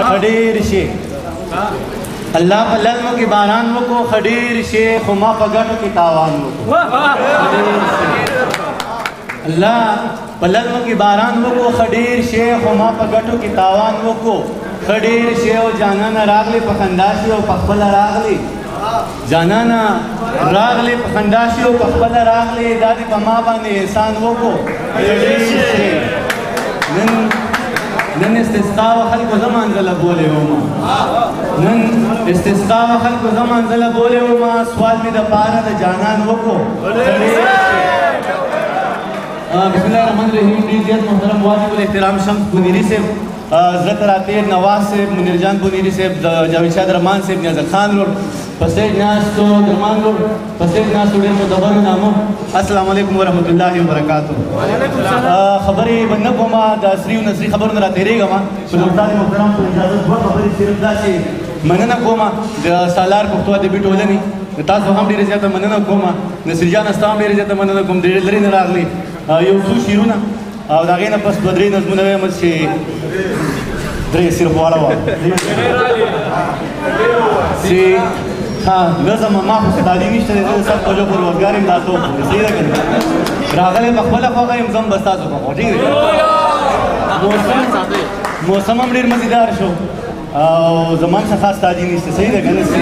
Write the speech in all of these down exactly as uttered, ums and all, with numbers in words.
खडीर शे अल्लाह पर लल्म की बारान को खडीर शे खुमा पगट की तावान को अल्लाह पर लल्म की बारान को खडीर शे खुमा पगट की तावान को खडीर शे और जाना न रागली पखंदाशी और पखबला रागली जाना न रागली पखंदाशी और पखबला रागली दादी पमा बाने एहसान वो को खडीर शे नन इस्तिस्का वखल को ज़मान ज़ला बोले हो माँ नन इस्तिस्का वखल को ज़मान ज़ला बोले हो माँ सवाल में द पारा द जानान वो को बिस्मिल्लाहिर्रहमानिर्रहीम दीजियत मोहतरम वाजिबुल एहतराम शम्स बुनीरी से ज़रत रातेर नवाज से मुनिरजान बुनीरी से जावेद शाह रहमान से नियाज़ खान रोड पसेज नास तो दरमान रोड पसेज नास स्टूडेंट को दबर नामो अस्सलाम वालेकुम व रहमतुल्लाहि व बरकातहू खबरी बंदा को मा दसरी नसरी खबर न रातेरे गमा सुल्तान मोहतरम को इजाजत वो खबरी सिर्फ दासी मनना कोमा द सालार को तो दे बिटोलनी तास हम ډیر زیاته مننه کوم نصر جان استام ډیر زیاته مننه کوم ډیر لري نه راغلی یو څو شیرونه او دا غینه پس بدري نظمونه وایم چې درې صرف والا و سی ها نظم ما خو ستادي نشته د سب په جو پر وګار امدادو صحیح ده کنه راغله مخبل خو غیم زم بستاسو کو ٹھیک ده موسم موسم هم ډیر مزیدار شو او زمان څخه خاص تادي نشته صحیح ده کنه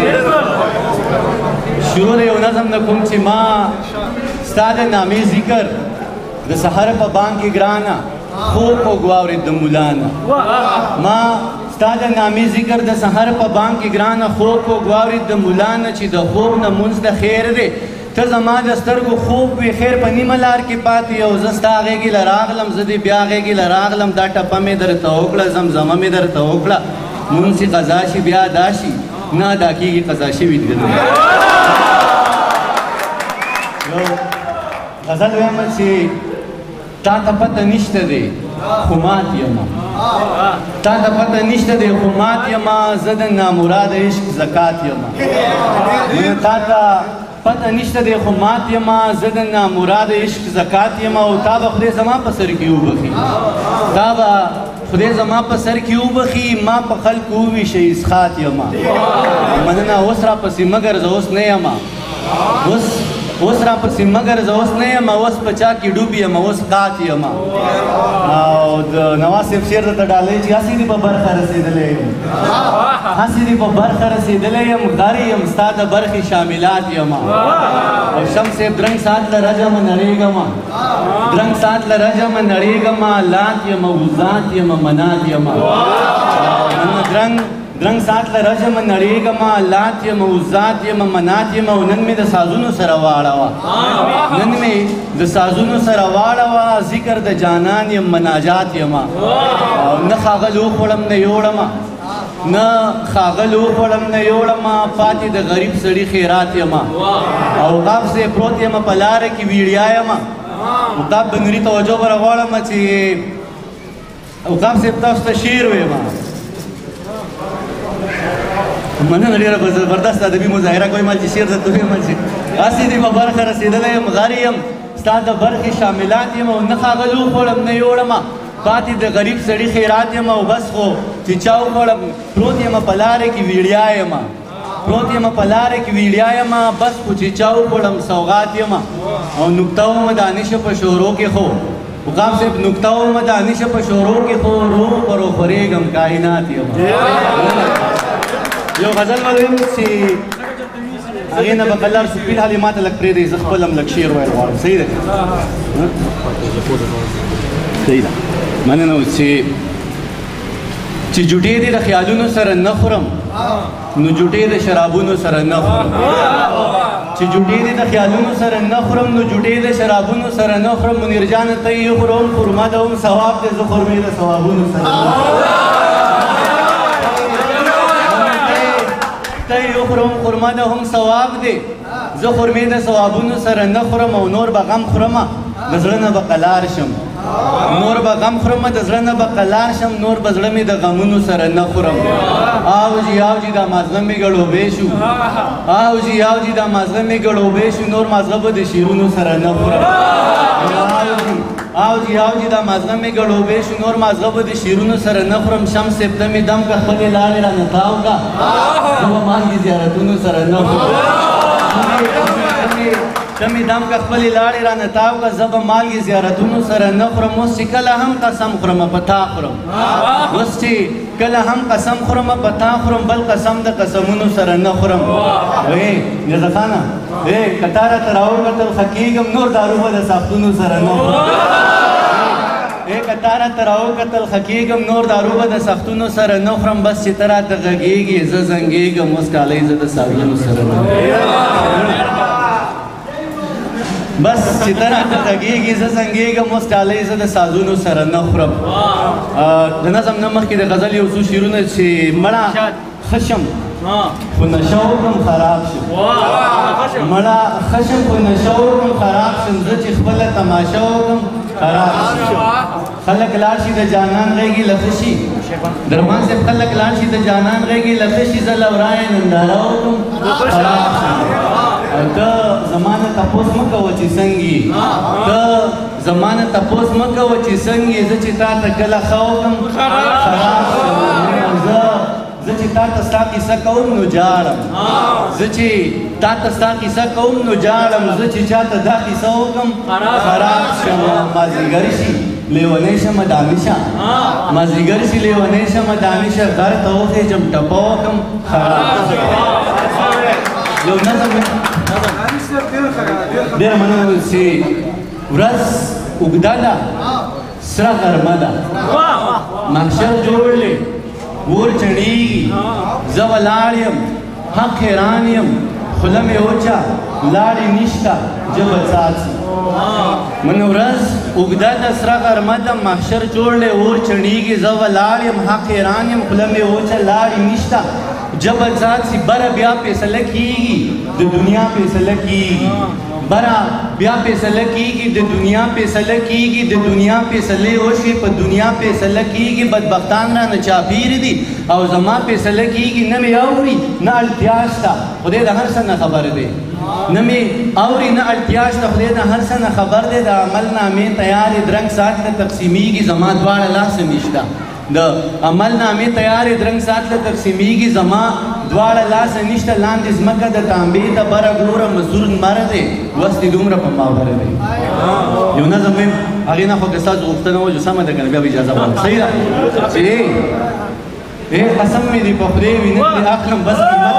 شروع یو نظم نه کوم چې ما ستاده نامې ذکر د سحر په بانګ کې ګرانا خوب کو غواوري د مولانا ما ستاده نامې ذکر د سحر په بانګ کې ګرانا خوب کو غواوري د مولانا چې د خوب نه منځ د خیر دی ته زما د سترګو خوب وي خیر په نیمه لار کې پاتې او زه ستا غېږې له راغلم زه دې بیا غېږې له راغلم دا ټپه مې درته وکړه زمزمه مې درته وکړه مونږ چې قضا شي بیا ادا شي نه ادا کېږي قضا شوي دي یو غزل وایم چې تا ته پته نشته دی خو مات یمه تا ته پته نشته دی خو مات یمه زه د نامراده عشق زکات یمه تا ته پته نشته دی خو مات یمه زه د نامراده عشق زکات یمه او تا به خدای زما په سر کې وبخي تا به خدای زما په سر کې وبخي ما په خلکو وویشه اسخات یمه مننه اوس راپسې مګر زه اوس نه یمه اوس اوس راپسې مګر زه اوس نه یم اوس په چا کې ډوب یم اوس قات یم او د نواز صاحب شعر درته ډالۍ چې هسې دې په برخه رسېدلی یم هسې دې په برخه رسېدلی یم غارې یم ستا د برخې شاملات یم او شمس صاحب درنګ سات له رجمه نړېږم درنګ سات له رجمه نړېږم لات یم وزات یم منات یم درنګ درنګ سات له رجمه نړېږم لات یم وزات یم منات یم او نن مې د سازونو سره واړوه نن مې د سازونو سره واړوه ذکر د جانان یم مناجات یم نه ښاغل وخوړم نه یوړم نه ښاغل وخوړم نه یوړم پاتې د غریب سړي خیرات یم او غاب سے پروت یم په لاره کې ویړیا یم غاب بنوري توجه به راغواړم چې غاب صاحب تاسو ته شعر ویم مننه ډېره زبردست ادبي مظاهره کوئ ما چې شعر درته ویم چې هسې دې په برخه رسېدلی یم غارې یم ستا د برخې شاملات یم او نه ښاغل وخوړم نه یوړم پاتې د غریب سړي خیرات یم او بس خو چې چا وخوړم پروت یم په لارې کې ویړیا یم پروت یم په لارې کې ویړیا یم بس خو چې چا وخوړم سوغات یم او نکته ومه دانشه په شورو کې خو غاب صاحب نکته ومه دانشه په شورو کې خو روح پر وخورېږم کائنات یم یو غزل ولویم چې هغې نه به قلار سپین حالې ما ته لږ پرېږدئ زه خپل هم لږ شعر ویل غواړم صحیح ده صحیح ده مننه اوس چې چې جوټې دې د خیالونو سره نه خورم نو جوټې د شرابونو سره نه خورم چې جوټې دې د خیالونو سره نه خورم نو جوټې د شرابونو سره نه خورم منیر جانه ته یې خورم خرما ده هم ثواب دی زه خرمې د ثوابونو سره نه ته یو خورم خرما ده هم ثواب دی زه خرمې د ثوابونو سره نه خورم او نور به غم خورم د زړه نه به قلار شم نور به غم خورم د زړه نه به قلار شم نور به زړه مې د غمونو سره نه خورم آوجي آوجي دا مازغه مې ګړوبې شو آوجي آوجي دا مازغه مې ګړوبې شو نور مازغه به د شیرونو سره نه خورم او جی او جی دا مازغه مې ګړوبې شو نور مازغه به د شیرونو سره نه خورم شمس سپته مې دم که خپلې لاړې رانه تاو که زه به مالګې زیارتونو سره نه خورم ته مې دم که خپلې لاړې رانه تاو که زه به مالګې زیارتونو سره نه خورم اوس چې کله هم قسم خورم په تا خورم اوس چې کله هم قسم خورم په تا خورم بل قسم د قسمونو سره نه خورم وی میرزا خانه ای که تا راته راوکتل ښه کېږم نور دارو به د ساختونو سره نه خورم ای که تا راته راوکتل ښه کېږم نور دارو به د سختونو سره نه خورم بس چې ته راته غږېږې زه زنګېږم اوس کالی زه د ساړونو سره نه بس چې ته راته غږېږې زه زنګېږم اوس ډالۍ زه د سازونو سره نه خورم د نظم نه مخکې د غزل یو څو شعرونه چې مړه ښه شم خو نشه وکړم خراب شم مړه ښه شم خو نشه وکړم خراب شم زه چې خپله تماشه وکړم خراب شم خلک لاړ شي د جانان غېږې لښه شي درمان صاحب خلک لاړ شي د جانان غېږې لښه شي زه لورایه ننداره وکړم خراب شم ته زمانه تپوس مه کوه چې څنګه یې ته زمانه تپوس مه کوه چې څنګه یې زه چې تا ته کله ښه وکړم خراب شم زه زه چې تا ته ستا کیسه کوم نو جاړم زه چې تا ته ستا کیسه کوم نو جاړم زه چې چا ته دا کیسه وکړم خراب شم مازدیګر شي لیونی شمه دانشه مازدیګر شي لیونی شمه دانشه غر ته وخېږم ټپه وکړم خراب شم یو نظم ډېره مننه چې ورځ اوږده ده سره غرمه ده محشر جوړ دی اور چڼېږي زه ولاړ یم حق حیران یم خوله مې وچه لاړې نشته ژبه څاڅي من ورځ اوږده ده سره غرمه ده محشر جوړ دی اور چڼېږي زه ولاړ یم حق حیران یم خوله مې وچه لاړې نشته جب ذات سی برا بیا فیصلہ کیږي د دنیا فیصلہ کیږي برا بیا فیصلہ کیږي د دنیا فیصلہ کیږي د دنیا فیصلې وشي په دنیا فیصلہ کیږي بدبختان را نه چاپیر دي او زما فیصلہ کیږي نه مې اوري نه اړتیا شته خدای د هر څه نه خبر دی نه مې اوري نه اړتیا شته خدای د هر څه نه خبر دی د عمل نامې تیارې درنګ ساعت ته تقسیمیږي زما دواړه لاسه نشته د عمل نامې تیارې درنګ ساعت له تقسیمیږي زما دواړه لاسه نشته لاندې ځمکه د تانبې ته بره ګوره مزدور مره دی وس دې دومره په ما بره دی یو نظم ویم هغې نه خو که ستاسو غوښتنه وجو سمه ده که نه بیا به اجازه غواړم صحیح ده چې ای قسم مې دې په خدای وینه دې اخلم بس قیمت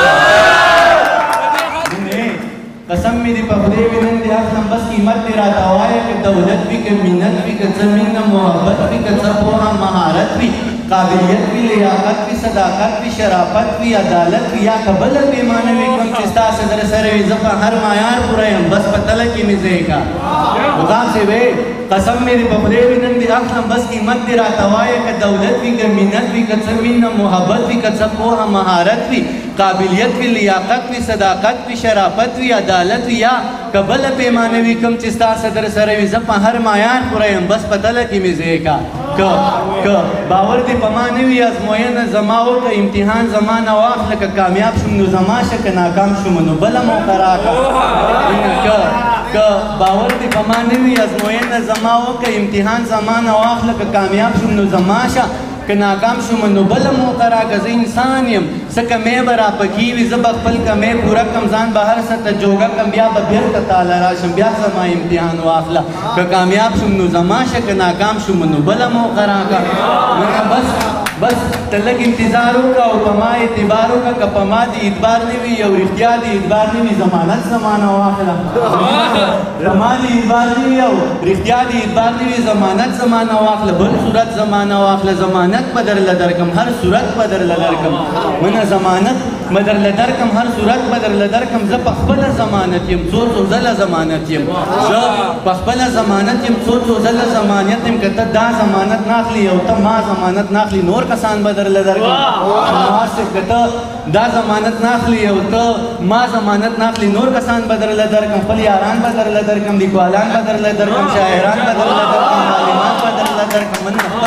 دی قسم مې دې په خدای وینه دې اخلم بس قیمت دې راته وایه که دولت وي که منت وي که څه مینه محبت وي که څه پوهه مهارت وي قابلیت وي لیاقت وي صداقت وي شرافت وي عدالت وي یا که بله پیمانه وي کوم چې ستا صدر سره وي زه په هر معیار پوره یم بس په تله کې مې ځای کا غلام صاحب قسم مې دې په خدای وي نن دې اخلم بس قیمت دې راته وایه که دولت وي که منت وي که څه مینه محبت وي که څه پوهه مهارت وي قابلیت وي لیاقت وي صداقت وي شرافت وي عدالت وي یا که بله پیمانه وي کوم چې ستا صدر سره وي زه په هر معیار پوره یم بس په تله کې مې ځای کا که که باور دې په ما نه وي ازموینه زما وکړه امتحان زما نه واخله که کامیاب شوم نو زما شه که ناکام شوم نو بله موقع راکړه که که باور دې په ما نه وي ازموینه زما وکړه امتحان زما نه واخله که کامیاب شوم نو زما شه که ناکام شوم نو بله موقع راکړه زه انسان یم څه کمی به راپکې وي زه به خپل کمی پوره کړم ځان به هر څه ته جوګه کړم بیا به بېرته تاله راشم بیا زما امتحان واخله که کامیاب شوم نو زما شه که ناکام شوم نو بله موقع راکړه بس بس ته لږ انتظار وکړه او په ما اعتبار وکړه که په ما دې اعتبار نه وي یو رښتیا دې اعتبار نه وي ضمانت زمانه واخله په ما دې اعتبار نه وي او رښتیا دې اعتبار نه وي ضمانت زمانه واخله بل صورت زمانه واخله ضمانت به درله درکړم هر صورت به درله درکړم منه ضمانت به درله درکړم هر صورت به درله درکړم زه په خپله ضمانت یم څو څو ځله ضمانت یم زه په خپله ضمانت یم څو څو ځله ضمانت یم که ته دا ضمانت نه اخلي او ته ما ضمانت نه اخلي نور کسان به درله درکړم نواز صاحب که ته دا ضمانت نه اخلي او ته ما ضمانت نه اخلي نور کسان به درله درکړم خپل یاران به درله درکړم لیکوالان به درله درکړم شاعران به درله درکړم عالمان به درله درکړم من خپل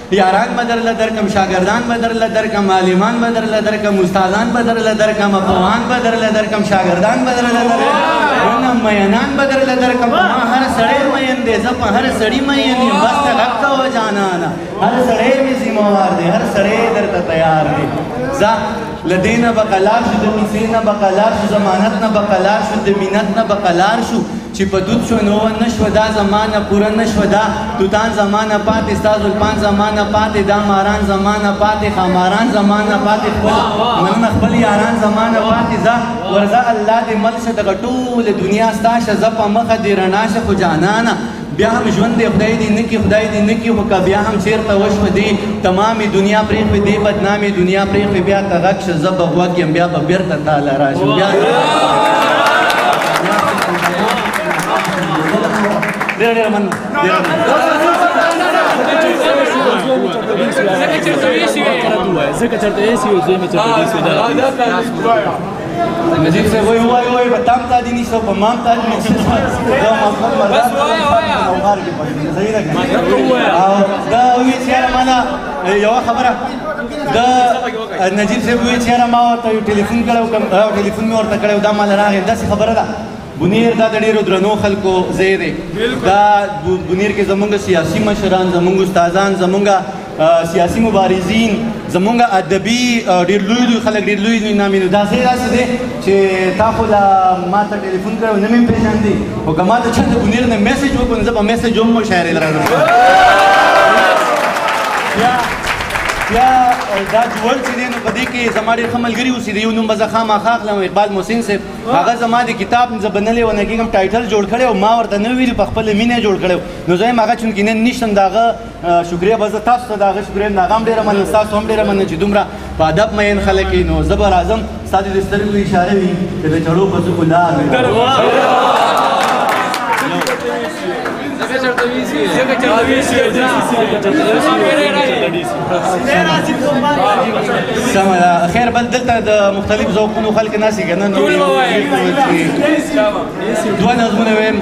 یاران به درله درکم شاګردان به درله درکم معلمان به درله درکم استادان به درله درکم پوهان به درله درکم شاګردان به درله درکم مینان به درله درکم په ما هر سړی مین دی زه په هر سړي مین یم بس ته غږ کوه جانانه هر سړی مې ذمهوار دی هر سړی درته تیار دی ځه له دې نه به قلار شو د کیسې نه به قلار شو ضمانت نه به قلار شو د مینت نه به قلار شو چې په دود شو نو نه شوه دا زمانه پوره نه شوه دا توتان زمانه پاتې ستا زلفان زمانه پاتې دا ماران زمانه پاتې خاماران زمانه پاتې خپل مننه خپل یاران زمانه پاتې ځه ورځه الله دې مل شه دغه ټوله دنیا ستا شه زه په مخه دې رڼا شه خو جانانه بیا هم ژوند دی خدای دې نه کړي خدای دې نه کړي خو که بیا هم چېرته وشوه دې تمامې دنیا پرېښوې دې بدنامې دنیا پرېښوې بیا ته غږ شه زه به غوږ یم بیا به بېرته تاله راشم بیا ډېره ډېره مننه ځکه چېرته ایسي وي زوی مې چېرته ایسي نجیب صاحب وایي وایي وایي په تام تا دي نیسو په مام تا دي نیسو دا محمد مردان اوغار کې پټ صحیح ده او دا وایي چې یاره ما نه یوه خبره دا نجیب صاحب وایي چې یاره ما ورته یو ټلیفون کړی و ټلیفون مې ورته کړی و دا ماله راغی داسې خبره ده بونیر دا د ډېرو درنو خلکو ځای دی دا بونیر کې زمونږ سیاسي مشران زمونږ استادان زمونږ سیاسي مبارزین زمونږ ادبي ډېر لوی لوی خلک ډېر لوی لوی نامې نو دا ځای داسې دی چې تا خو لا ما ته ټلیفون کړی و نه مې پېژاندې خو که ما ته چا د بونیر نه میسج وکړو نو زه به میسج هم مشاعرې راځم بیا دا جوړ چې دی نو په دې کې زما ډېر ښه ملګري اوسي د یو نوم به زه خامخا اخلم اقبال محسن صاحب هغه زما د کتاب زه به نه لیونه کېږم ټایټل جوړ کړی او ما ورته نه ویلي په خپله مینه جوړ کړی نو زه یم هغه چونکې نن نشتم د هغه شکریه به زه تاسو ته د هغه شکریه یم د هغه هم ډېره مننه ستاسو هم ډېره مننه چې دومره په ادب مین خلک یې نو زه به راځم ستا د سترګو اشاره وي چې د چړو په څوکو لار سمه ده خیر بل دلته د مختلف ذوقونو خلک ناستي که نه دوه نظمونه ویم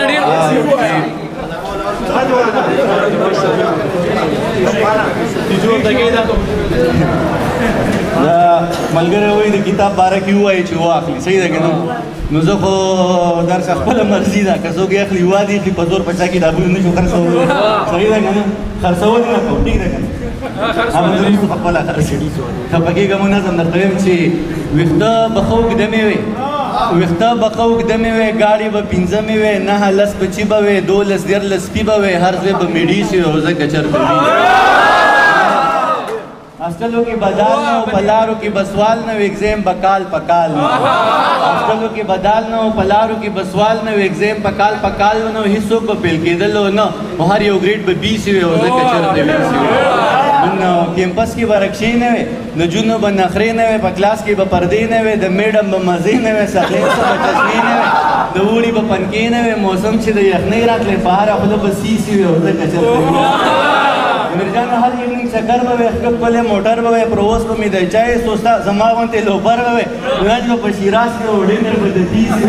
دا ملګری وایي د کتاب باره کې ووایي چې واخلي صحیح ده که نه نو زه خو درس خپله مرضي ده که څوک یې اخلي یوه دې اخلي په زور په چا کتابونه نه شو خرڅولی صحیح ده که نه خرڅول نه کوو ټیک ده که نه هغه دروسو خپله خرڅوي خفه کېږم و نظم درته ویم چې ویښته به ښه اوږده مې وې ویښته به ښه اوږده مې وې ګاډې به پنځه مې وې نهه لس بچي به وې دولس دیارلس سپي به وې هر ځای به مېډي سي او ځکه چېرته وي اسکلو کې بدال نه او پلارو کې بسوال نه ویګزیم بکال پکال نه اسکلو کې بدال نه او پلارو کې بسوال نه ویګزیم بکال پکال نه هیڅوک به پیل کېدل نه هر یو ګریډ به بي سي وي او ځکه چېرته وي نو کیمپس کې به رکشې نه وې نجونو به نخرې نه وې په کلاس کې به پردې نه وې د میډم به مزې نه وې سخلې څه به چشمې نه وې د اوړي به پنکې نه وې موسم چې د یخنۍ راتلې په هره خوله به سی سي وي او ځکه چېرته وي میرجان هر ایوننګ چکر به وي ښکته پلې موټر به وي پرووس به مې د چای سوستا زما غوندې لوبر به وي لنچ به په شیراز کې او ډینر به د تیسې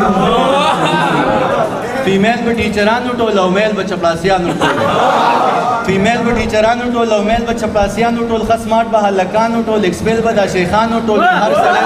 فیمیل به ټیچرانو ټول او میل به چپړاسیانو ټول فیمیل به ټیچرانو ټول او میل به چپړاسیانو ټول ښه سمارټ به هلکانو ټول ایکسپیل به د شیخانو ټول هر سړی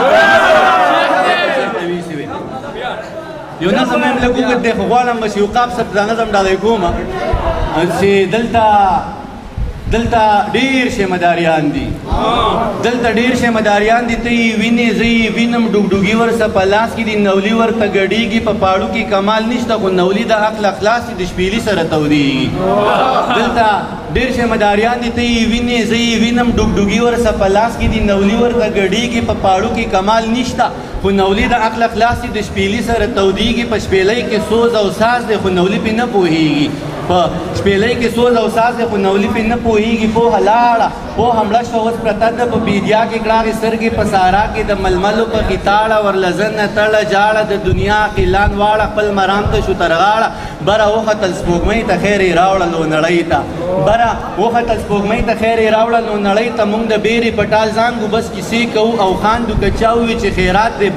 یو نظم یم لږ اوږد دی خو غواړم بس یو قاب صاحب دا نظم ډالۍ کوم چې دلته دلته ډېر شی مداریان دي دلته ډېر شی مداریان دي ته یې وینې زه یې وینم ډوګډوګي ورسه په لاس کې دي نولي ورته ګډېږي په پاړو کې کمال نشته خو نولي د عقل اخلاص دي د شپېلي سره تودېږي دلته ډېر شی مداریان دي ته یې وینې زه یې وینم ډوګډوګي ورسه په لاس کې دي نولي ورته ګډېږي په پاړو کې کمال نشته خو نولي د عقل اخلاص دي د شپېلي سره تودېږي په شپېلۍ کې سوز او ساز دی خو نولي پې نه پوهېږي په شپېلۍ کې سوز او ساز دی خو نولي پې نه پوهېږي پوهه لاړه پوهه مړه شوه اوس پرته ده په بیدیا کې کړاغې سترګې په سارا کې د ململو په غیتاړه ورله نه تړه جاړه د دنیا قیلان واړه خپل مرام ته شو تر غاړه بره وختل سپوږمۍ ته خیر یې راوړلو نړۍ ته بره وختل سپوږمۍ ته خیر یې راوړلو نړۍ ته موږ د بیرې په ټال زانګو بس کیسې کوو او خاندو که چا ووي چې خیرات دی بیا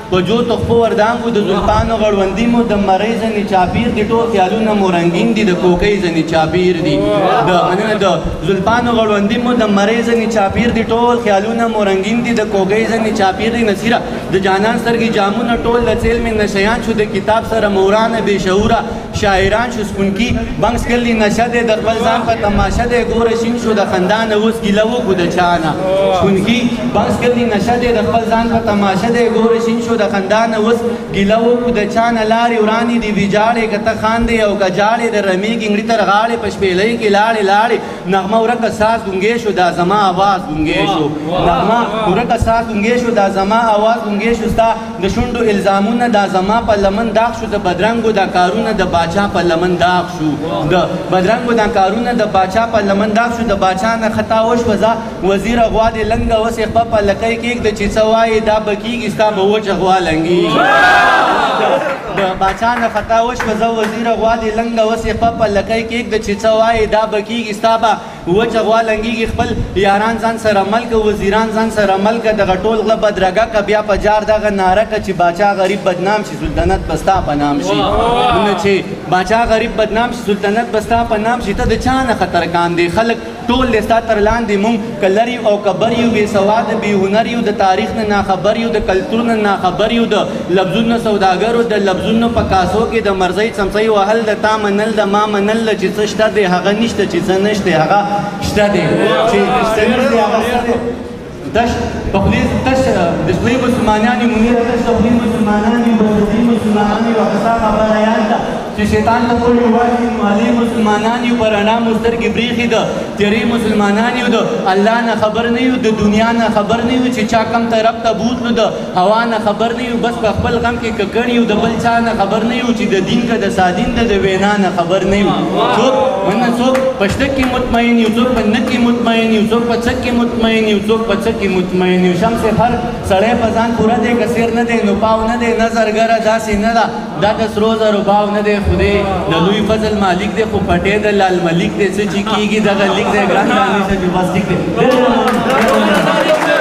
په جو تخفو وردانګو د زلفانو غړوندي مو د مرۍ ځنې چاپیر دي ټول خیالونه مو رنګین دي د کوکۍ ځنې چاپیر دي د مننه د زلفانو غړوندي مو د مرۍ ځنې چاپیر دي ټول خیالونه مو رنګین دي د کوکۍ ځنې چاپیر دي نصیره د جانان سترګې جامونه ټول د څیل مې نشیان شو د کتاب سره مورانه بې شعوره شاعران شو سپونکي بنګس کلی نشه دی د خپل ځان په تماشه دی ګوره شین شو د خندا نه اوس ګیله وکړو د چا نه سپونکي بنګس کلی نشه دی د خپل ځان په تماشه دی ګوره شین شو د خندا نه اوس ګیله وکړو د چا نه لارې ورانې دي ویجاړې که ته خاندې او که جاړې د رمې ګنګړي تر غاړې په شپېلۍ کې لاړې لاړې نغمه ورکه ساز ګونګې شو دا زما اواز ګونګې شو نغمه ورکه ساز ګونګې شو دا زما اواز ګونګې شو ستا د شونډو الزامونه دا زما په لمن داغ شو د بدرنګو دا کارونه د باچا په لمن داغ شو د بدرنګو دا کارونه د باچا په لمن داغ شو د باچا نه خطا وشوه زه وزیر غوا دې لنګه اوس یې خپه په لکۍ کېږده چې څه وایې دا به کېږي ستا به وچه غوا لنګېږي د باچا نه خطا وشوه زه وزیر غوا دې لنګه اوس یې خپه په لکۍ کېږده چې څه وایې دا به کېږي ستا به وچه غوا لنګېږي خپل یاران ځان سره مل که وزیران ځان سره مل که دغه ټول غله بدرګه که بیا په جار دغه ناره که چې باچا غریب بدنام شي سلطنت به ستا په نام شي نه چې باچا غریب بدنام شي سلطنت به ستا په نام شي ته د چا نه خطرګان دی خلک ټول د ستا تر لاندې مونږ که لر یو او که بر یو بې سواده بې هنر یو د تاریخ نه ناخبر یو د کلتور نه ناخبر یو د لفظونو سوداګرو د لفظونو په کاسو کې د مرزۍ څمڅۍ وهل د تا منل د ما منل چې څه شته دی هغه نشته چې څه نشته هغه شته دی چې شته نشته هغه شته دی تش په خولې تش د خولې مسلمانان یو منیر تش د خولې مسلمانان یو بدري مسلمانان یو هغه خبره یاد ده چې شیطان ته ټول وایي مالي مسلمانان یو په رڼا مو سترګې برېښي ده تیرې مسلمانان یو د الله نه خبر نه یو د دنیا نه خبر نه یو چې چا کم طرف ته بوتلو د هوا نه خبر نه یو بس په خپل غم کې ککړ یو د بل چا نه خبر نه یو چې د دین که د سادین ده د وینا نه خبر نه یو څوک ونه څوک په شته کې مطمئن یو څوک په نه کې مطمئن یو څوک په څه کې مطمئن یو څوک په څه کې مطمئن یو شمس هر سړی په ځان پوره دی که سیر نه دی نو پاو نه دی نظرګره داسې نه ده دا د سرو زرو باو نه دی خدای د لوی فضل مالک دی خو پټې د لال ملک دی څه چې کېږي دغه لیک دی ګران رانیشه چې بس ټیک دی